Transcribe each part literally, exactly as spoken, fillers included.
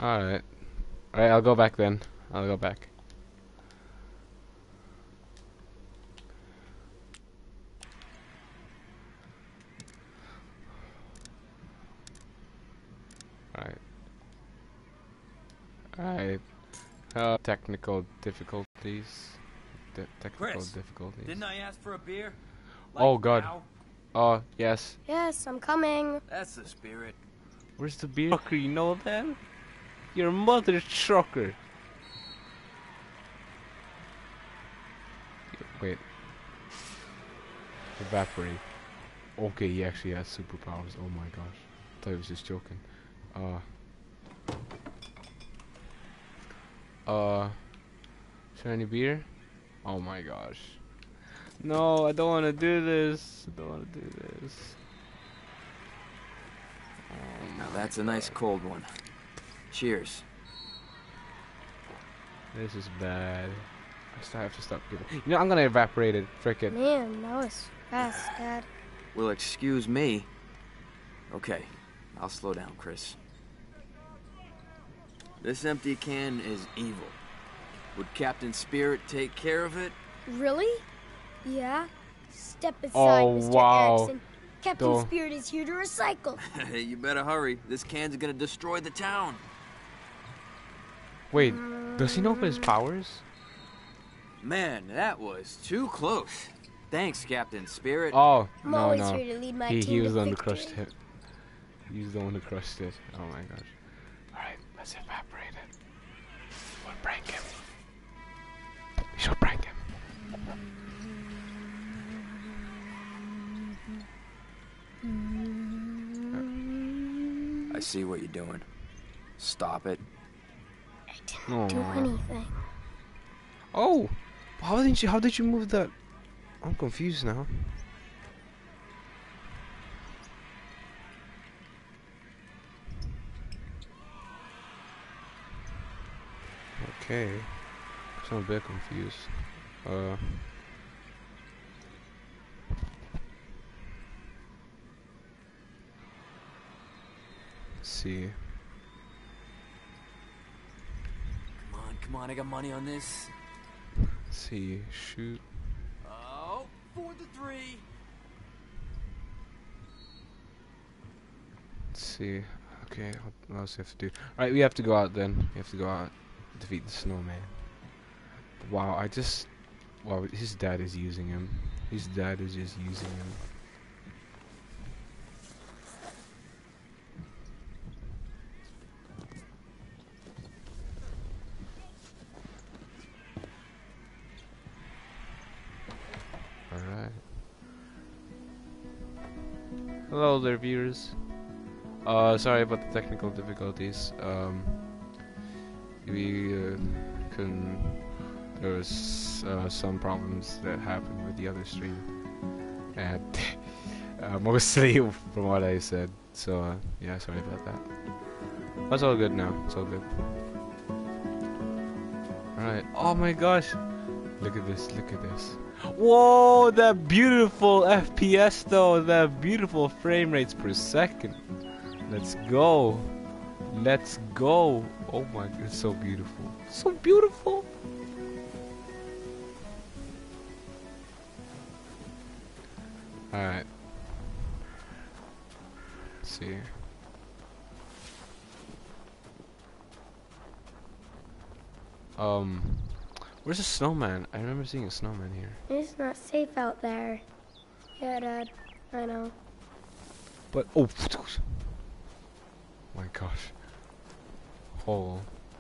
Alright. Alright, I'll go back then. I'll go back. Alright. Alright. Uh, technical difficulties. De technical Chris, difficulties. didn't I ask for a beer? Oh god. Now? Oh, yes. Yes, I'm coming. That's the spirit. Where's the beer? Trucker, you know that? Your mother's trucker. Wait. Evaporate. Okay, he actually has superpowers. Oh my gosh. I thought he was just joking. Uh. Uh. Is there any beer? Oh my gosh. No, I don't want to do this. I don't want to do this. Oh Now that's a nice cold one. Cheers. This is bad. I still have to stop giving. You know, I'm gonna evaporate it. Frick it. Man, that was fast, Dad. Well, excuse me. Okay, I'll slow down, Chris. This empty can is evil. Would Captain Spirit take care of it? Really? Yeah. Step aside, Oh, Mister wow. Erickson. Captain Don't- Spirit is here to recycle. Hey, you better hurry. This can's gonna destroy the town. Wait, does he know his powers? Man, that was too close. Thanks, Captain Spirit. Oh, I'm no, always no. here to lead my He, team he was to the one who victory. crushed it. He was the one who crushed it. Oh my gosh. Alright, let's evaporate it. We'll prank him. We should prank him. I see what you're doing. Stop it. I didn't Oh. do anything. Oh! How did you, how did you move that? I'm confused now. Okay. I'm a bit confused. Uh. Let's see. Come on, come on, I got money on this. Let's see. Shoot. Oh, for the three. Let's see. Okay, what else do we have to do? Alright, we have to go out then. We have to go out. Defeat the snowman. Wow, I just... Wow, his dad is using him. His dad is just using him. Alright. Hello there, viewers. Uh, sorry about the technical difficulties. Um, we uh, couldn't. There was uh, some problems that happened with the other stream, and uh, mostly from what I said. So uh, yeah, sorry about that. That's all good now. It's all good. All right. Oh my gosh! Look at this! Look at this! Whoa! That beautiful F P S though. That beautiful frame rates per second. Let's go. Let's go. Oh my god, it's so beautiful. So beautiful. Alright. Let's see. Um, where's the snowman? I remember seeing a snowman here. It's not safe out there. Yeah, Dad. I know. But, oh. My gosh. Oh.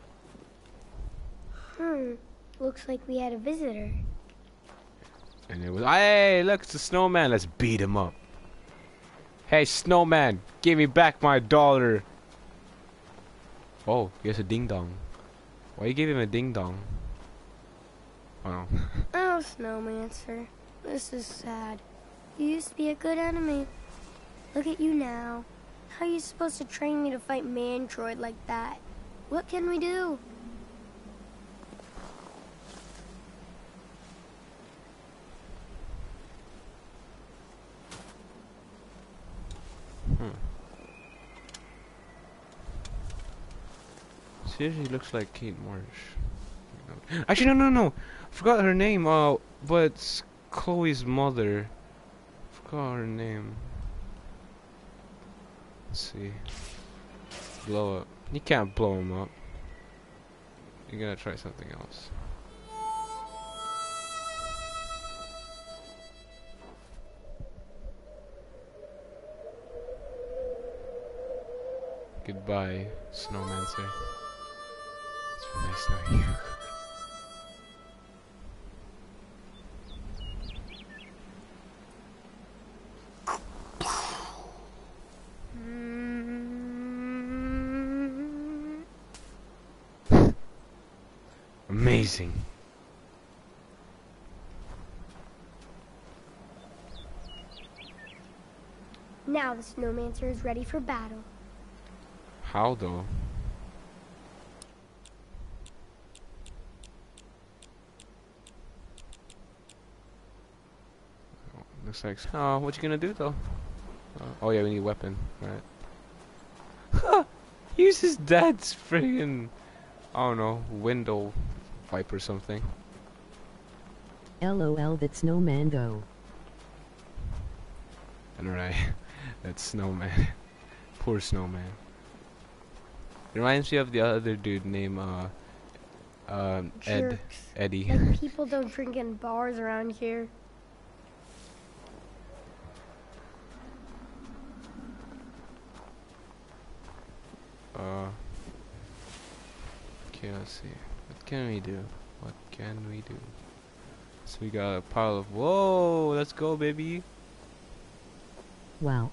Hmm. Looks like we had a visitor. And it was, hey, look, it's a snowman. Let's beat him up. Hey, snowman, give me back my dollar. Oh, he has a ding dong. Why you give him a ding dong? Oh no. Oh, Snowmancer. This is sad. You used to be a good enemy. Look at you now. How are you supposed to train me to fight Mantroid like that? What can we do? Hmm. Seriously looks like Kate Marsh. Actually, no, no, no. Forgot her name. Uh, but it's Chloe's mother. Forgot her name. Let's see. Blow up. You can't blow him up. You're gonna try something else. Goodbye, Snowmancer. It's been nice knowing you. Amazing. Now the Snowmancer is ready for battle. How though? Oh, looks like. Oh, what you gonna do though? Uh, oh yeah, we need a weapon, right? Use his dad's friggin', I don't know, window wipe or something. LOL, that snowman though. Alright, that snowman. Poor snowman. It reminds me of the other dude named uh, um, Ed, Jerks. Eddie. Like people don't drink in bars around here. uh, okay, let's see. What can we do? What can we do? So we got a pile of. Whoa! Let's go, baby. Wow.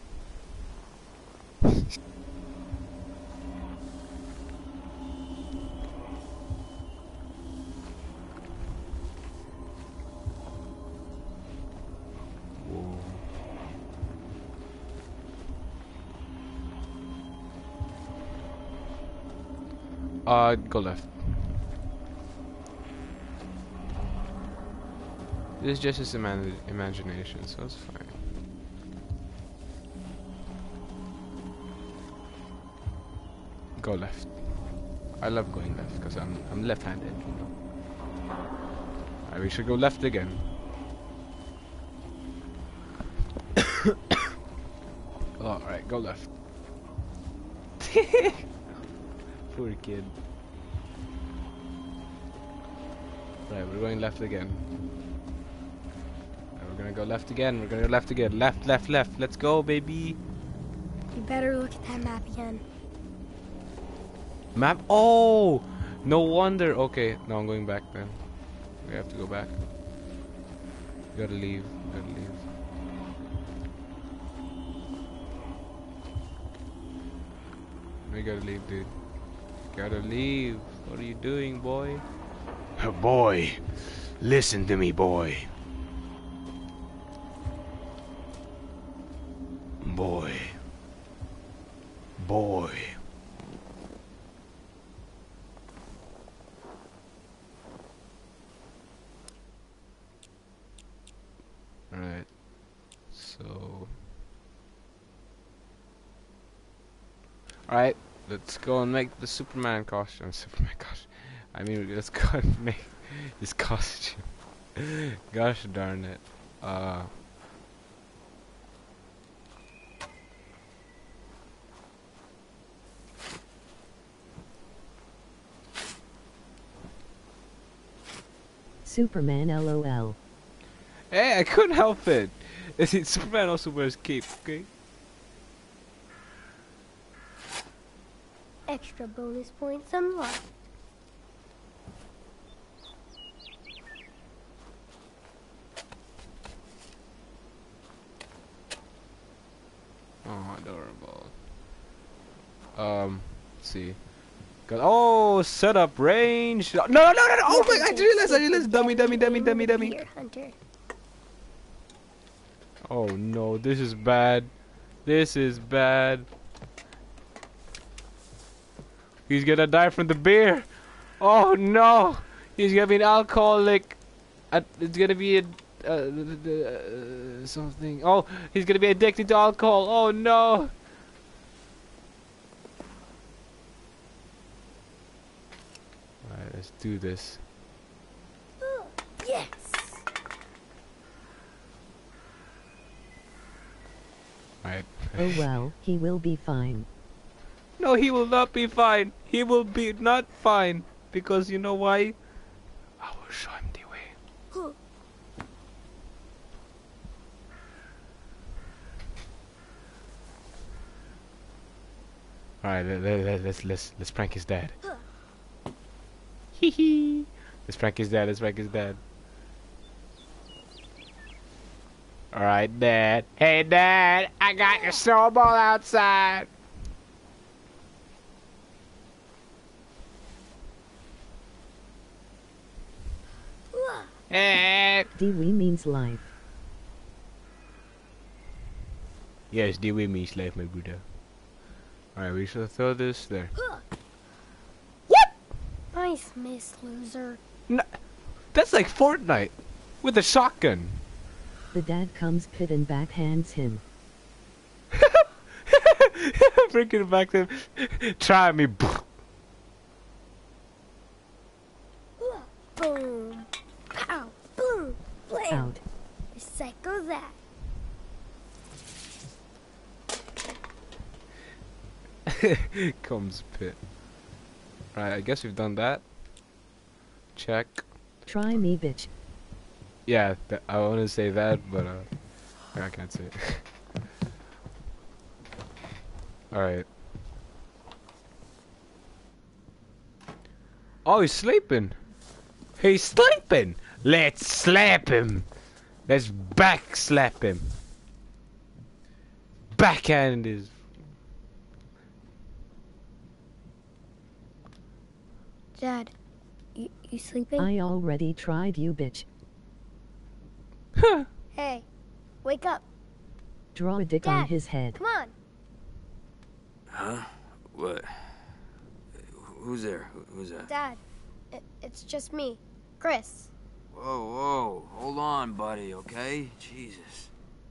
Whoa. Uh, go left. This is just his ima imagination, so it's fine. Go left. I love going left because I'm I'm left-handed. You know? Alright, we should go left again. Oh, alright, go left. Poor kid. Right, we're going left again. Right, we're gonna go left again. We're gonna go left again. Left, left, left. Let's go, baby. You better look at that map again. Map? Oh! No wonder. Okay, now I'm going back then. We have to go back. We gotta leave. We gotta leave. We gotta leave, dude. Gotta leave. What are you doing, boy? Boy, listen to me, boy. Boy. Boy. Alright. So. Alright. Let's go and make the Superman costume. Superman costume. I mean, let's go and make his costume. Gosh darn it. Uh. Superman LOL. Hey, I couldn't help it. Superman also wears cape, okay? Extra bonus points unlocked. Oh, adorable. Um, let's see. Got oh, setup range. No, no, no, no! no. Oh my! I just realized. I realized. Dummy, dummy, dummy, dummy, dummy. Deer hunter. Oh no! This is bad. This is bad. He's gonna die from the beer. Oh no! He's gonna be an alcoholic. Uh, it's gonna be a uh, uh, something. Oh, he's gonna be addicted to alcohol. Oh no! let's do this. Yes. Alright. Oh well, he will be fine. No, he will not be fine. He will be not fine. Because you know why? I will show him the way. Huh. Alright, let, let, let, let's let's let's prank his dad. Hee hee. Let's prank his dad. Let's prank his dad. Alright, Dad. Hey, Dad. I got your snowball outside. Hey. Dewey means life. Yes, Dewey means life, my Buddha. Alright, we shall throw this there. Nice miss, loser. No, that's like Fortnite with a shotgun. The dad comes pit and backhands him. Freaking back to try me. Boom. Pow. Boom. Blam. Out. Recycle that. Comes pit. Right, I guess we've done that. Check. Try me, bitch. Yeah, th I want to say that, but uh, I can't say it. Alright. Oh, he's sleeping. He's sleeping. Let's slap him. Let's back slap him. Backhand his. Dad, you, you sleeping? I already tried you, bitch. Hey, wake up. Draw a dick on Dad, his head. Come on. Huh? What? Who's there? Who- Who's that? Dad, it, it's just me, Chris. Whoa, whoa. Hold on, buddy, okay? Jesus.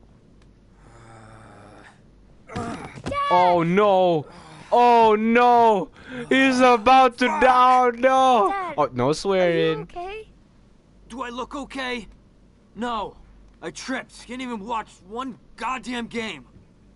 Oh no! Oh no! He's about to down. No! Dad, Oh, no Are you swearing. okay? Do I look okay? No. I tripped. Can't even watch one goddamn game.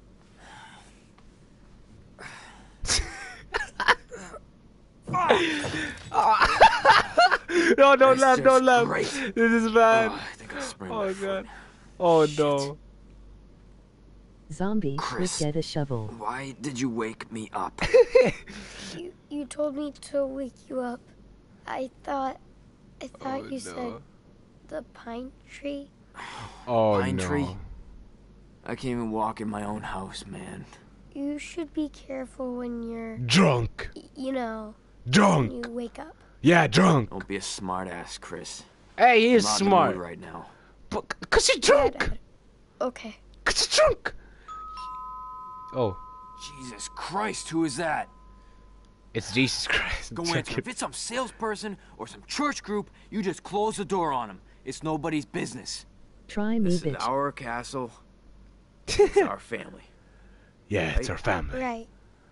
No, don't That's laugh, don't just laugh. great. This is Oh, bad. I think I sprained Oh my foot. god. Oh Shit. no. Zombie, Chris. quick get a shovel. Why did you wake me up? You you told me to wake you up. I thought I thought Oh, you said no. the pine tree. Oh Pine no. tree? I can't even walk in my own house, man. You should be careful when you're, Drunk. y- you know, when Drunk. you wake up. Yeah, drunk. Don't be a smartass, Chris. Hey, he I'm is not in the smart. mood right now. But, cause you're Yeah, drunk. Dad. Okay. Cause you're drunk. Oh, Jesus Christ, who is that? it's Jesus Christ. Go Check answer. it. If it's some salesperson or some church group, you just close the door on them. It's nobody's business. Try me, This is bitch. our castle. It's our family. Yeah, it's our family. Right.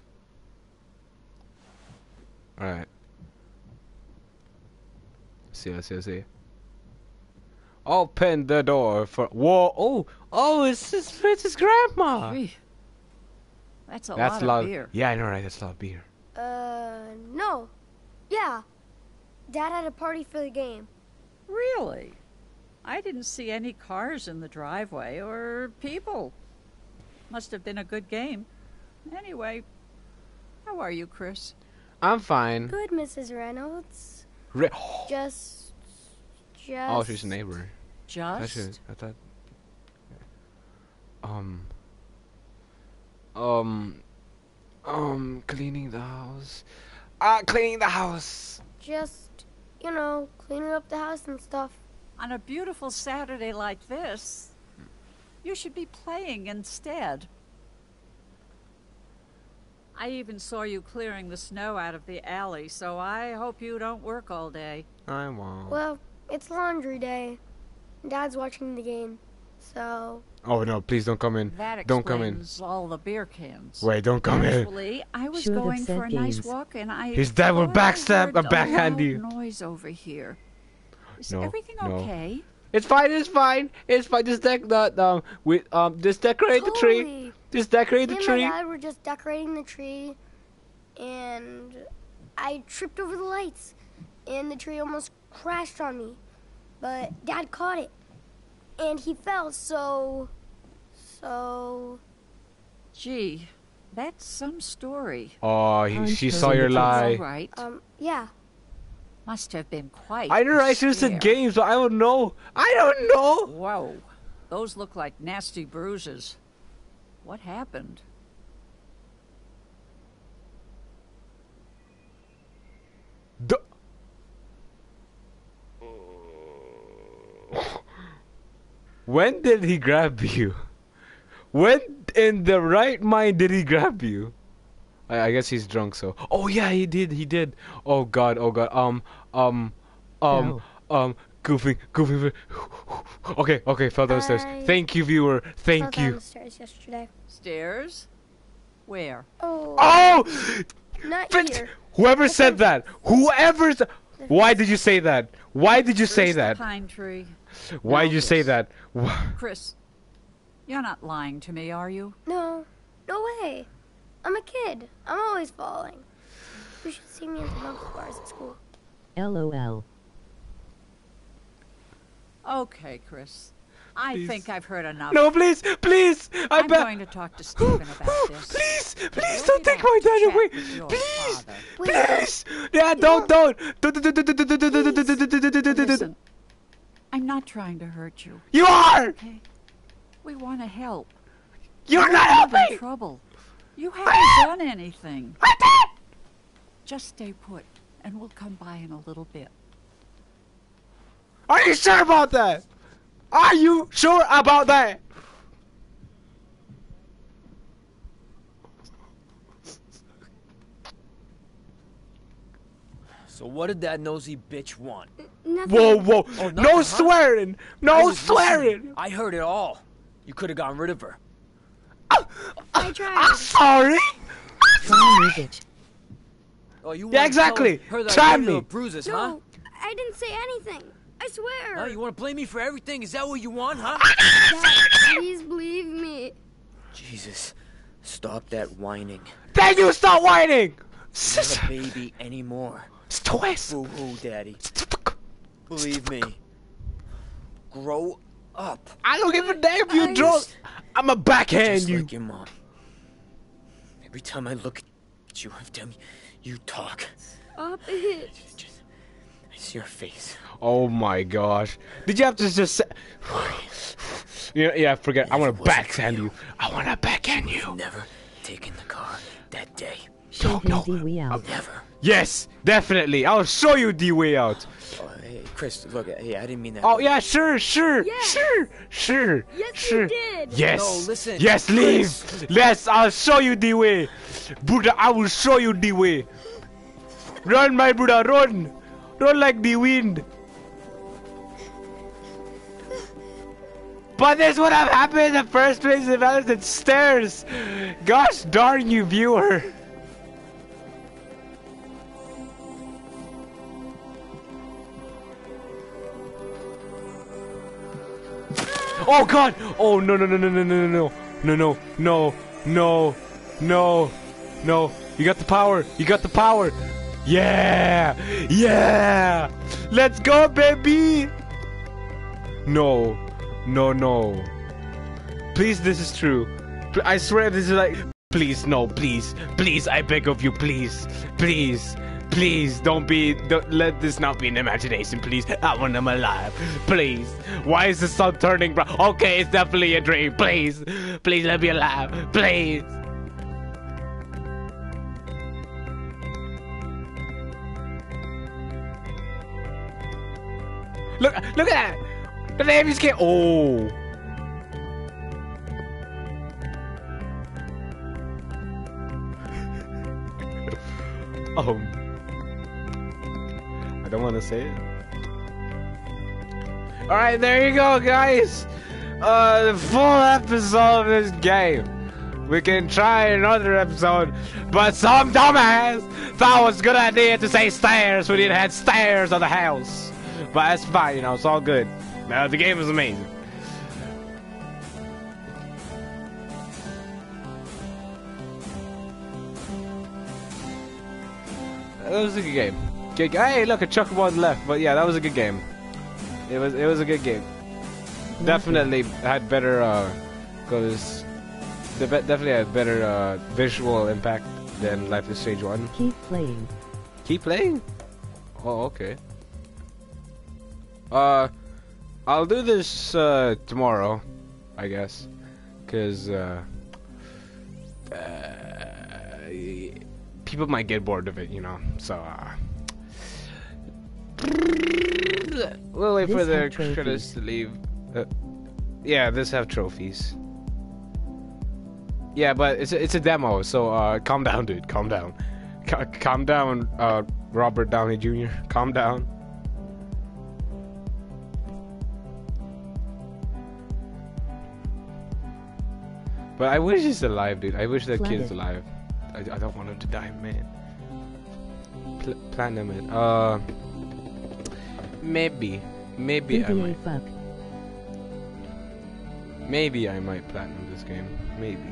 Alright. Let's see, let's see, let's see. Open the door for. Whoa! Oh! Oh! It's his, it's his grandma! Gee, that's a That's lot a lot of beer. Yeah, I know, right? That's a lot of beer. Uh, no. Yeah. Dad had a party for the game. Really? I didn't see any cars in the driveway or people. Must have been a good game. Anyway, how are you, Chris? I'm fine. Good, Missus Reynolds. Re- Just, just. oh, she's a neighbor. I, Just? should, I thought. Um. Um. Um. Cleaning the house. Ah, cleaning the house. Just, you know, cleaning up the house and stuff. On a beautiful Saturday like this, you should be playing instead. I even saw you clearing the snow out of the alley, so I hope you don't work all day. I won't. Well, it's laundry day. Dad's watching the game, So, Oh no, please don't come in. That Don't come in. explains all the beer cans. Wait, don't come in. Actually, I was Should have going said for a nice games. walk and I His dad will thought I backstab heard and backhand a you. loud noise over here. Is No, everything no. okay? It's fine. It's fine. It's fine. Just dec the um we um just decorate the tree. totally. Just decorate Me the and my tree. dad were just decorating the tree, and I tripped over the lights, and the tree almost crashed on me. But Dad caught it, and he fell, so... So... Gee, that's some story. Oh, he, I'm she sure saw your it's All lie. right. Um, yeah. Must have been quite I know a I should have said scare. games, but I don't know. I don't know. Whoa, those look like nasty bruises. What happened? D- When did he grab you? When in the right mind did he grab you? I, I guess he's drunk, so. Oh yeah, he did. He did. Oh god. Oh god. Um. Um. Um. Um. Goofy. Goofy. Okay. Okay. Fell downstairs. I Thank you, viewer. Thank fell you. down the stairs yesterday. Stairs? Where? Oh, Oh! not But here. whoever said that, whoever, s- why did you say that? Why did you say First the that? Pine tree. Why Now did you say this. that? Wha- Chris, you're not lying to me, are you? No, no way. I'm a kid. I'm always falling. You should see me at the monkey bars at school. LOL. Okay, Chris. I Please. think I've heard enough. No, please, please. I I'm bet. going to talk to Stephen about this. Please, please We'll don't be take back my to dad chat away. with your Please, father. please. Yeah, don't, don't. Don't, don't, don't, don't, don't, don't, don't, don't, don't, don't, don't, don't, don't. Listen, I'm not trying to hurt you, You are. okay? We want to help. You're not You're in helping. trouble. You haven't done anything. I did. Just stay put, and we'll come by in a little bit. Are you sure about that? Are you sure about that? So what did that nosy bitch want? Nothing. Whoa, whoa. Oh, No nothing, huh? swearing. I No was listening. swearing. I heard it all. You could have gotten rid of her. I tried. I'm sorry. Try me, bitch. Oh, you Yeah, wanna exactly. tell her that Try I gave her me. bruises, huh? No, I didn't say anything. I swear. Huh? You want to blame me for everything? Is that what you want, huh? Dad, please believe me. Jesus, stop that whining. Then you stop whining. You're not a baby anymore. Twist. Boo-hoo, Daddy. Believe me. Grow up. I don't give a damn if you I drunk. just- I'ma backhand Just you. like your mom. Every time I look at you, every time you talk, Stop it. just, I see your face. Oh my gosh. Did you have to just say... Yeah, yeah, forget. I If want it to wasn't for backhand you, you. I want to backhand you. Never taken the car that day. Show no. him the way out. Never. Yes, definitely. I'll show you the way out. Oh, hey, Chris, look, hey, I didn't mean that. Oh yeah, sure, sure, Yeah. sure, sure, Yes, you sure. did. Yes. No, listen, Yes, Chris. leave. Yes, I'll show you the way. Buddha, I will show you the way. Run, my Buddha, run. Run like the wind. But this would have happened in the first place if I was at stairs. Gosh darn you, viewer. Oh god! Oh no no no no no no no no no no no no no! You got the power! You got the power! Yeah! Yeah! Let's go, baby! No, no, no! Please, this is true. Pl- I swear, this is like. Please, no, please, please! I beg of you, please, please. Please don't be. Don't, let this not be an imagination, please. I want them alive, please. Why is the sun turning brown? Okay, it's definitely a dream. Please, please let me alive, please. Look, look at that. The baby's kid. Oh. Um. I don't want to say it. Alright, there you go, guys. uh, the full episode of this game. We can try another episode, but some dumbass thought it was a good idea to say stairs when it had stairs on the house. But that's fine, you know, it's all good. Uh, the game was amazing. That was a good game. Good, hey, look, a Chocobo left, but yeah, that was a good game. It was, it was a good game. Definitely had better, uh, cause the be definitely had better uh, visual impact than Life is Strange one. Keep playing. Keep playing? Oh, okay. Uh, I'll do this uh, tomorrow, I guess, cause uh, uh, people might get bored of it, you know. So uh, we'll wait This for the have trophies. credits to leave. Uh, yeah, this have trophies. Yeah, but it's a, it's a demo, so uh, calm down, dude. Calm down. C calm down, uh, Robert Downey Junior Calm down. But I wish he's alive, dude. I wish that kid's alive. I, I don't want him to die, man. Pl platinum it. Uh, maybe, maybe I V B A might. fuck. Maybe I might platinum this game. Maybe.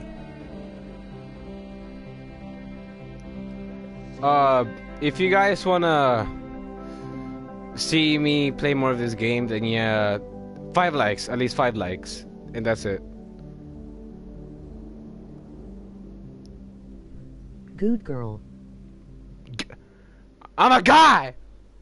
Uh, if you guys wanna see me play more of this game, then yeah, five likes, at least five likes, and that's it. Good girl. I'm a guy.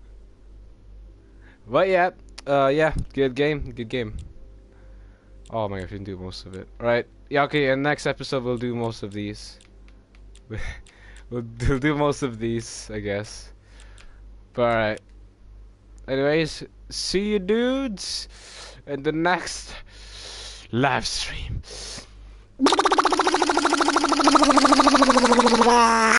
But yeah, uh, yeah, good game, good game. Oh my gosh, we can do most of it. Alright, yeah, okay, and next episode we'll do most of these. we'll, we'll do most of these, I guess. But alright. Anyways, see you dudes in the next live stream.